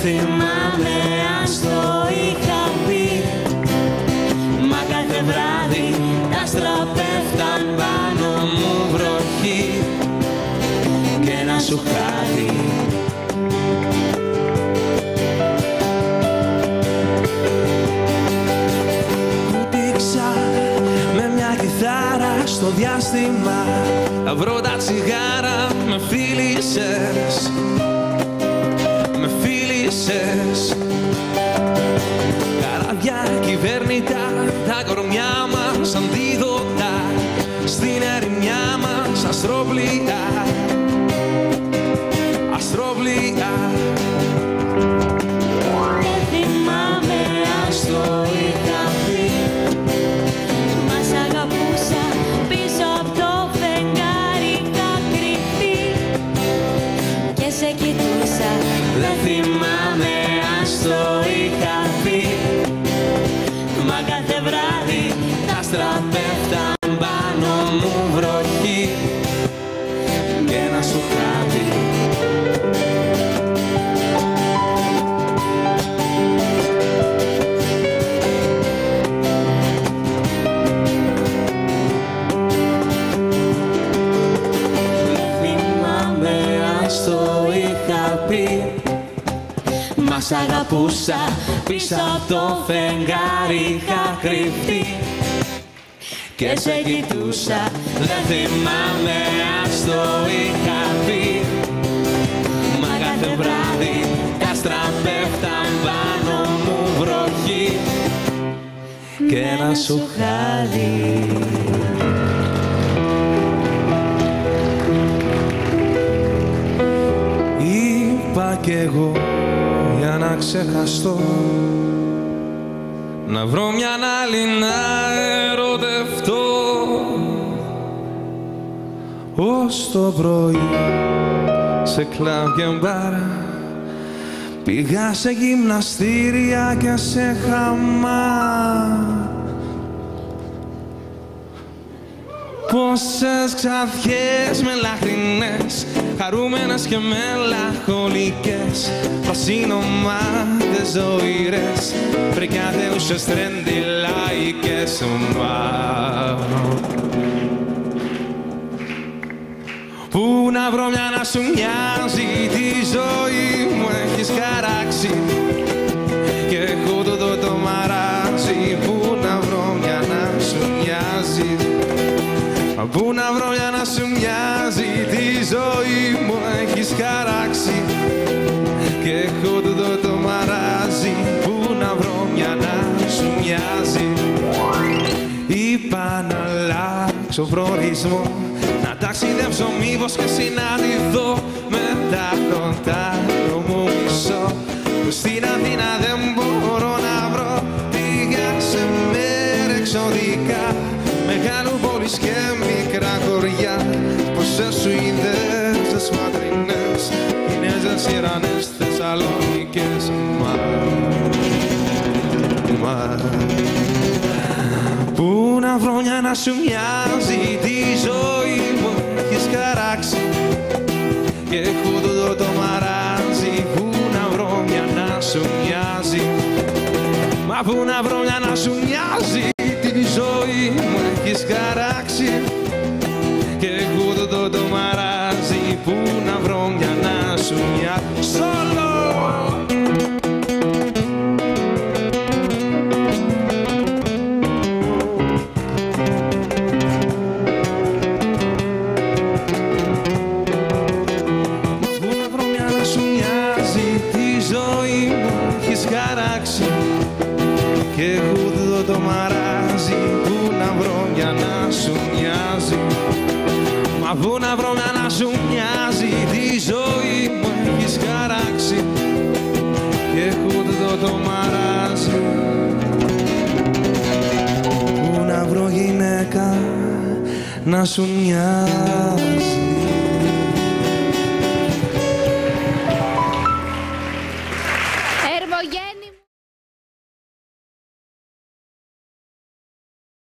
θυμάμαι αν στο είχα πει. Μα κάθε βράδυ τα άστρα πέφταν πάνω μου βροχή και ένα σου χάδι. Κουτήξα με μια κιθάρα στο διάστημα, θα βρω τα τσιγάρα, με φίλησες, με φίλησες. Καράβια κυβέρνητα, τα κορμιά μας αντίδοτα, στην ερημιά μας αστρόπλια, αστρόπλια. Δεν θυμάμαι αν στο είχα πει. Μα σ' αγαπούσα πίσω από το φεγγάρι, είχα κρυφτεί και σε κοιτούσα. Δεν θυμάμαι αν στο είχα πει. Μα κάθε βράδυ τα άστρα πέφταν πάνω μου βροχή και ένα σου χάδι. Μα σ' αγαπούσα πίσω από το φεγγάρι, είχα κρυφτεί και σε κοιτούσα. Δεν θυμάμαι αν στο είχα πει. Μα κάθε βράδυ τα άστρα πέφταν πάνω μου βροχή και ένα σου χάδι. Είπα κι εγώ για να ξεχαστώ, να βρω μια άλλη να ερωτευτώ. Ως το πρωί σε κλαμπ και μπαρ, πήγα σε γυμναστήρια και σε χαμά. Πόσες ξαφιές μελαχρινές, χαρούμενες και μελαγχολικές, πρασίνομάτες ζωήρες, φρικιάδεουσες τρεντιλάικες. Πού να βρω μια να σου μοιάζει, τη ζωή μου έχεις χαράξει και έχω το μαράζι. Πού να βρω μια να σου μοιάζει, πού να βρω μια να σου μοιάζει, τη ζωή μου έχεις χαράξει και έχω το μαράζι. Πού να βρω μια να σου μοιάζει. Είπα να αλλάξω προορισμό, να ταξιδέψω μήπως και συναντηθώ με τα κοντάρω μου μισό, που στην Αθήνα δεν μπορώ να βρω. Πήγα σε μέρα εξωτικά, μεγάλου πόλεις και μικρά χωριά, πόσες Σουηδές, Ματρινές, Κινέζες, Ιρανές, Θεσσαλονίκες. Πού να βρω μια να σου μοιάζει, τη ζωή μου έχεις χαράξει και έχω το μαράζι. Πού να βρω μια να σου μοιάζει, μα πού να βρω μια να σου μοιάζει, τη ζωή μου έχεις χαράξει και έχω το μαράζι. Πού να βρω μια να σου μοιάζει. Σόλο! Και έχω το μαράζι, πού να βρω για να σου μοιάζει. Μα πού να βρω για να σου μοιάζει, τη ζωή μου έχεις χαράξει και έχω το μαράζι. Πού να βρω γυναίκα να σου μοιάζει.